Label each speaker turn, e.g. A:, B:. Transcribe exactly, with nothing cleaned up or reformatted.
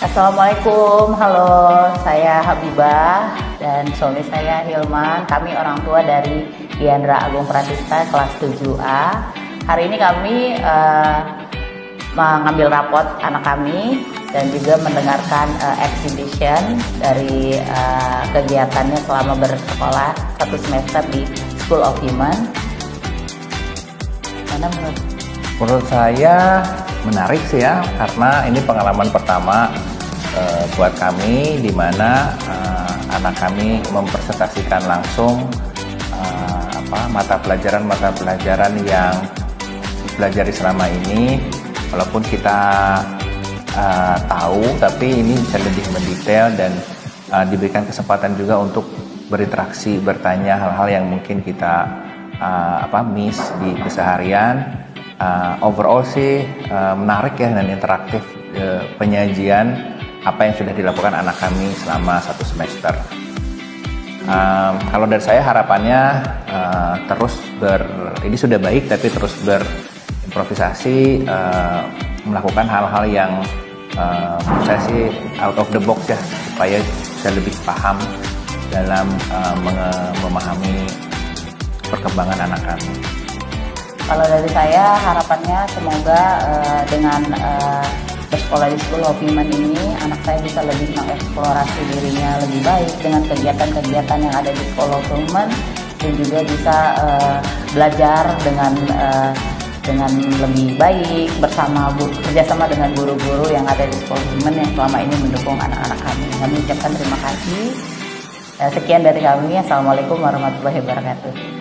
A: Assalamualaikum, halo, saya Habibah dan suami saya Hilman. Kami orang tua dari Diandra Agung Pratista kelas tujuh A. Hari ini kami uh, mengambil rapot anak kami dan juga mendengarkan uh, exhibition dari uh, kegiatannya selama bersekolah satu semester di School of Human. Mana menurut?
B: Menurut saya menarik sih ya, karena ini pengalaman pertama uh, buat kami di mana uh, anak kami mempresentasikan langsung uh, apa mata pelajaran-mata pelajaran yang dipelajari selama ini. Walaupun kita uh, tahu, tapi ini bisa lebih mendetail dan uh, diberikan kesempatan juga untuk berinteraksi, bertanya hal-hal yang mungkin kita uh, apa miss di keseharian. Uh, overall sih uh, menarik ya dan interaktif uh, penyajian apa yang sudah dilakukan anak kami selama satu semester. Um, kalau dari saya harapannya uh, terus ber ini sudah baik tapi terus berimprovisasi, uh, melakukan hal-hal yang uh, menurut saya sih out of the box ya, supaya bisa lebih paham dalam uh, memahami perkembangan anak kami.
A: Kalau dari saya harapannya semoga uh, dengan uh, bersekolah di School of Human ini anak saya bisa lebih mengeksplorasi dirinya lebih baik dengan kegiatan-kegiatan yang ada di School of Human dan juga bisa uh, belajar dengan uh, dengan lebih baik bersama kerjasama dengan guru-guru yang ada di School of Human yang selama ini mendukung anak-anak kami. Kami ucapkan terima kasih. Uh, sekian dari kami. Assalamualaikum warahmatullahi wabarakatuh.